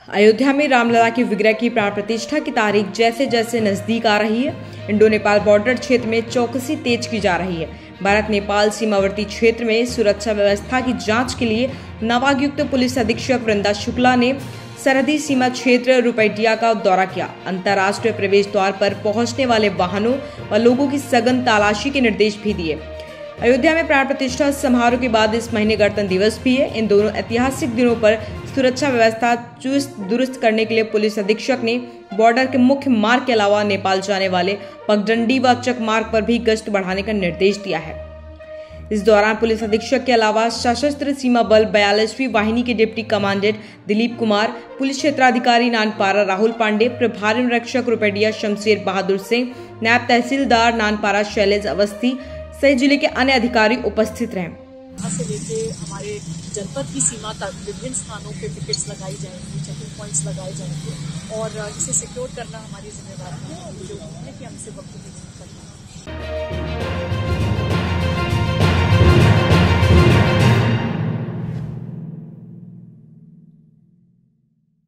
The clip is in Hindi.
अयोध्या में रामलला की विग्रह की प्राण प्रतिष्ठा की तारीख जैसे जैसे नजदीक आ रही है, इंडो नेपाल बॉर्डर क्षेत्र में चौकसी तेज की जा रही है। भारत नेपाल सीमावर्ती क्षेत्र में सुरक्षा व्यवस्था की जांच के लिए नवायुक्त पुलिस अधीक्षक वृंदा शुक्ला ने सरहदी सीमा क्षेत्र रुपैटिया का दौरा किया। अंतर्राष्ट्रीय प्रवेश द्वार पर पहुंचने वाले वाहनों व लोगों की सघन तलाशी के निर्देश भी दिए। अयोध्या में प्राण प्रतिष्ठा समारोह के बाद इस महीने गणतंत्र दिवस भी है। इन दोनों ऐतिहासिक दिनों पर सुरक्षा व्यवस्था चुस्त दुरुस्त करने के लिए पुलिस अधीक्षक ने बॉर्डर के मुख्य मार्ग के अलावा नेपाल जाने वाले पगडंडी व चक मार्ग पर भी गश्त बढ़ाने का निर्देश दिया है। इस दौरान पुलिस अधीक्षक के अलावा सशस्त्र सीमा बल 42वीं वाहिनी के deputy commandant Dilip Kumar, police क्षेत्राधिकारी नानपारा राहुल पांडे, प्रभारी निरीक्षक रुपैटिया शमशेर बहादुर सिंह, नायब तहसीलदार नानपारा शैलेश अवस्थी सहित जिले के अन्य अधिकारी उपस्थित रहे। यहाँ से लेके हमारे जनपद की सीमा तक विभिन्न स्थानों पे पिकेट्स लगाई जाएंगी, चेकिंग पॉइंट्स लगाए जाएंगे और इसे सिक्योर करना हमारी जिम्मेदारी है, जो है कि हमसे वक्त भी नहीं करना।